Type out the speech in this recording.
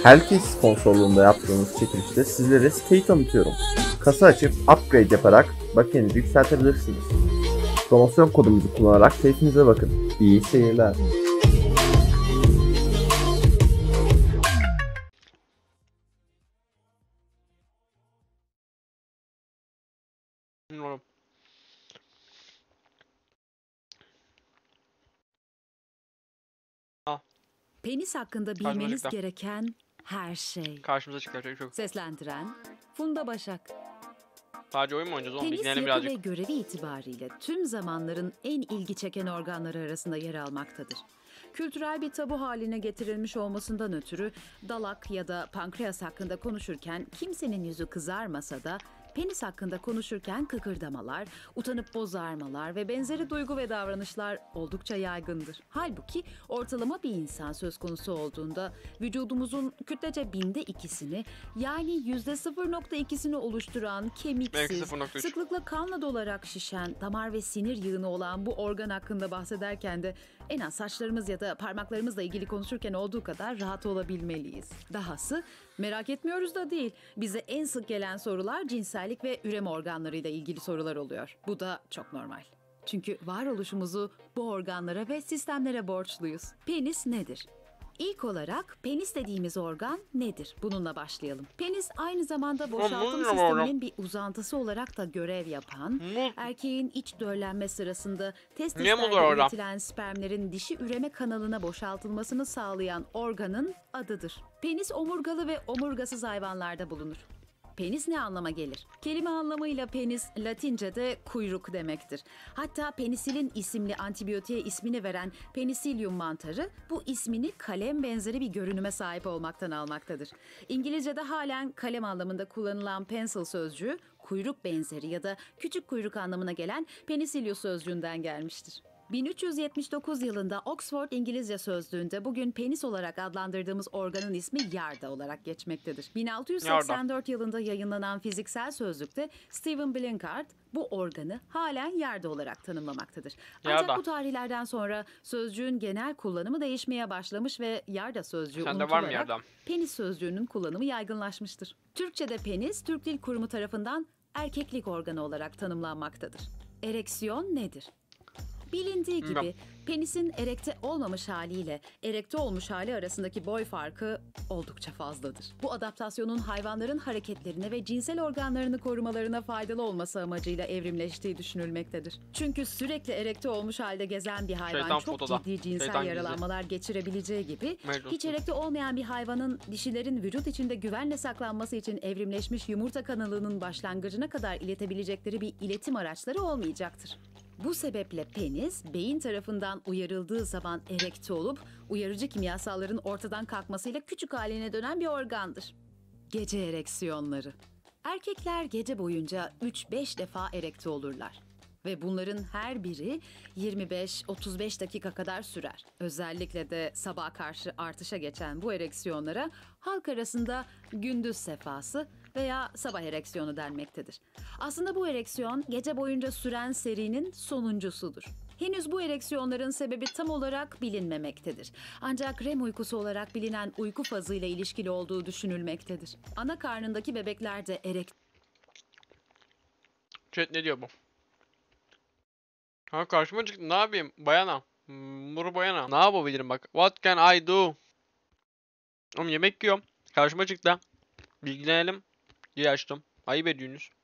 Helkis sponsorluğunda yaptığımız çekilişte sizlere siteyi tanıtıyorum. Kasa açıp upgrade yaparak bakiyenizi yükseltebilirsiniz. Promosyon kodumuzu kullanarak keyfinize bakın. İyi seyirler. Bilmiyorum. Penis hakkında bilmeniz gereken her şey. Karşımıza çıkacak çok. Seslendiren Funda Başak. Sadece oyun mu oynayacağız oğlum? Penis Bilgilenelim yapı birazcık. ve görevi itibariyle tüm zamanların en ilgi çeken organları arasında yer almaktadır. Kültürel bir tabu haline getirilmiş olmasından ötürü dalak ya da pankreas hakkında konuşurken kimsenin yüzü kızarmasa da penis hakkında konuşurken kıkırdamalar, utanıp bozarmalar ve benzeri duygu ve davranışlar oldukça yaygındır. Halbuki ortalama bir insan söz konusu olduğunda vücudumuzun kütlece %2'sini yani %0.2'sini oluşturan kemiksiz, 0.3. sıklıkla kanla dolarak şişen, damar ve sinir yığını olan bu organ hakkında bahsederken de en az saçlarımız ya da parmaklarımızla ilgili konuşurken olduğu kadar rahat olabilmeliyiz. Dahası merak etmiyoruz da değil. Bize en sık gelen sorular cinsellik ve üreme organlarıyla ilgili sorular oluyor. Bu da çok normal. Çünkü varoluşumuzu bu organlara ve sistemlere borçluyuz. Penis nedir? İlk olarak penis dediğimiz organ nedir? Bununla başlayalım. Penis aynı zamanda boşaltım sisteminin bir uzantısı olarak da görev yapan, erkeğin iç döllenme sırasında testislerde üretilen spermlerin dişi üreme kanalına boşaltılmasını sağlayan organın adıdır. Penis omurgalı ve omurgasız hayvanlarda bulunur. Penis ne anlama gelir? Kelime anlamıyla penis, Latince'de kuyruk demektir. Hatta penisilin isimli antibiyotiğe ismini veren Penicillium mantarı bu ismini kalem benzeri bir görünüme sahip olmaktan almaktadır. İngilizce'de halen kalem anlamında kullanılan pencil sözcüğü kuyruk benzeri ya da küçük kuyruk anlamına gelen Penicillium sözcüğünden gelmiştir. 1379 yılında Oxford İngilizce Sözlüğü'nde bugün penis olarak adlandırdığımız organın ismi yarda olarak geçmektedir. 1684 yılında yayınlanan Fiziksel Sözlük'te Stephen Blinkart bu organı halen yarda olarak tanımlamaktadır. Ancak bu tarihlerden sonra sözcüğün genel kullanımı değişmeye başlamış ve yarda sözcüğü unutularak penis sözcüğünün kullanımı yaygınlaşmıştır. Türkçe'de penis, Türk Dil Kurumu tarafından erkeklik organı olarak tanımlanmaktadır. Ereksiyon nedir? Bilindiği gibi penisin erekte olmamış haliyle erekte olmuş hali arasındaki boy farkı oldukça fazladır. Bu adaptasyonun hayvanların hareketlerine ve cinsel organlarını korumalarına faydalı olması amacıyla evrimleştiği düşünülmektedir. Çünkü sürekli erekte olmuş halde gezen bir hayvan çok ciddi cinsel yaralanmalar geçirebileceği gibi hiç erekte olmayan bir hayvanın dişilerin vücut içinde güvenle saklanması için evrimleşmiş yumurta kanalının başlangıcına kadar iletebilecekleri bir iletim araçları olmayacaktır. Bu sebeple penis, beyin tarafından uyarıldığı zaman erekte olup uyarıcı kimyasalların ortadan kalkmasıyla küçük haline dönen bir organdır. Gece ereksiyonları. Erkekler gece boyunca 3-5 defa erekte olurlar. Ve bunların her biri 25-35 dakika kadar sürer. Özellikle de sabaha karşı artışa geçen bu ereksiyonlara halk arasında gündüz sefası veya sabah ereksiyonu denmektedir. Aslında bu ereksiyon gece boyunca süren serinin sonuncusudur. Henüz bu ereksiyonların sebebi tam olarak bilinmemektedir. Ancak REM uykusu olarak bilinen uyku fazıyla ilişkili olduğu düşünülmektedir. Ana karnındaki bebeklerde Chat ne diyor bu? Ha karşıma çıktı. Ne yapayım? Bayana. Muru bayana. Ne yapabilirim bak. What can I do? Oğlum yemek yiyorum. Karşıma çıktı. Bilgilenelim diye açtım. Ayıp ediyorsunuz.